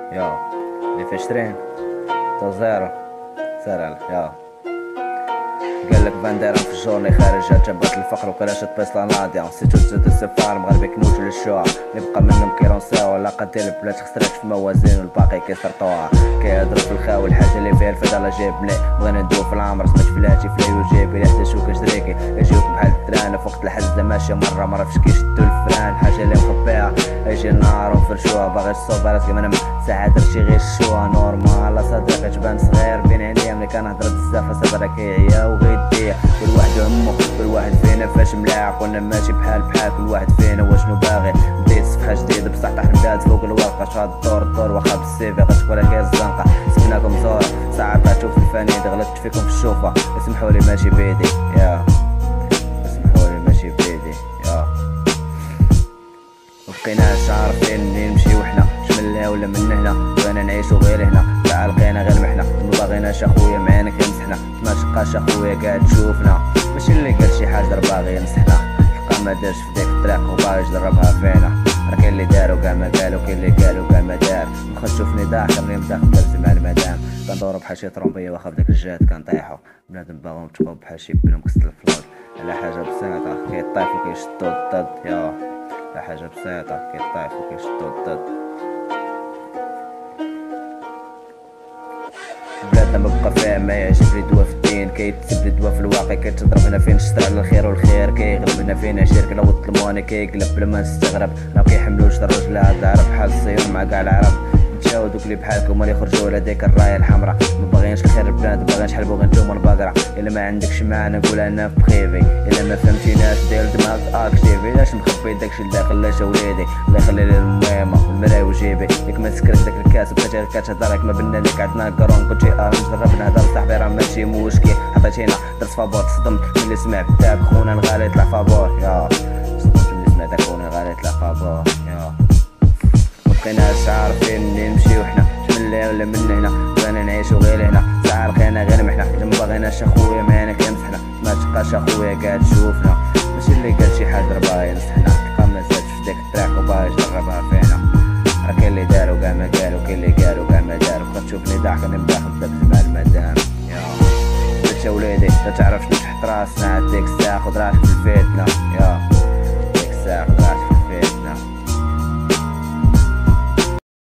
يا اللي في 20 تا زيرو سرع يا قالك فانديرا في الجورني خارجها تبغت الفقر وكلاش تبيصلا ناضية نسيتو تزيد السفار مغربي كنوجو للشوع اللي بقى منهم كيرونساو علاقة ديال البلاد خسرات في الموازين والباقي كيسرطوها كيهضرو في الخاوي الحاجة اللي فيها الفدا جايب ملي بغينا ندوي في العمر سمعت فلاتي فلايو جايبي لي حتى شوكا جدريكي يجيوك بحال الدران في وقت الحزة ماشية مرة فاش كيشدو الفران حاجة اللي مخبيها يجي النهار ونفرشوها باغي تصوب راسك من ساعات درتي غير الشوها نورمال صديقي تبان صغير بين عينيا ملي كنهضر بزاف صبرا كيعيا وغيديا كل واحد همو كل واحد فينا فاش ملاعق وانا ماشي بحال كل واحد فينا واشنو باغي بديت صفحة جديدة بصح طاح البلاد فوق الورقة شاد الدور واخا بالسيفي غتكون كاين الزنقة سكناكم زور ساعة عرفتو في الفنيد غلطت فيكم في الشوفة اسمحولي ماشي بيدي يا اسمحولي ماشي بيدي يا مبقيناش عارفين منين نمشيو حنا شملها ولا من هنا بغينا نعيشو غير هنا كاع لقينا غير محنا مباغيناش اخويا معانا كنمسحنا ما تبقاش اخويا قاعد تشوفنا ماشي اللي قال شي حاجه راه باغي ينصحنا الحق ما دارش في ديك الطريق وباغي يجربها فينا راه كاين اللي دارو كاع ما قالو كاين اللي قالو كاع ما دار واخا تشوفني ضاحك راني مداخل درت مع المدام كندورو بحال شي طرومبيه واخا بداك الجهات كنطيحو بنادم باغيهم تقوم بحال شي بنم كسل الفلوط على حاجه بسيطه كيطيحو كيشدو الضد يا على حاجه بسيطه كيطيحو كيشدو الضد بلادنا مبقى فيها ما يعجب لي دوا في الدين كيتسب لي دوا في الواقع كتضرب هنا فين نشتر على الخير والخير كيغلب هنا فين شرك لو ظلموني كيقلب بلا ما نستغرب راه كيحملوش الرجل هاد العرب بحال الصيون مع كاع العرب نتجاودوك اللي بحالكم اللي يخرجوا على ديك الرايه الحمراء ما باغيينش الخير البنات باغيين شحال بغي نتوما البقره الا ما عندكش معنا قول انا في بخيفي الا ما فهمتيناش دير دماغك اكتيفي لاش مخبي داكشي الداخل لاش وليدي الله يخلي لي الميمه والمراي وجيبي ياك ما سكرت داك الكاس بقيتي غير كتهضر ما بنا ليك عندنا كرون كنتي نجرب نهضر صاحبي راه ماشي مشكل عطيتينا درت فابور تصدمت ملي سمع كتاب خونا نغالي يطلع فابور يا صدمت ملي سمعت خونا غالي يطلع فابور يا مبقيناش عارفين منين نمشيو حنا شملها ولا من هنا بغينا نعيشو غير هنا ساعة لقينا غير محنا إلا مباغيناش اخويا معانا كيمسحنا ما تبقاش اخويا قاعد تشوفنا ماشي اللي قال شي حاجة راه باغي ينصحنا تلقى ما زادش في ديك الطريق وباغي يجربها فينا راه كاين اللي دارو كاع ما قالو كاين اللي قالو كاع ما دارو بقا تشوفني ضاحك راني مداخل دابت مع المدام يا درت يا وليدي متعرفش تحت راسنا هاد ديك الساعة خد راسك في الفتنة يا ديك الساعة خد راسك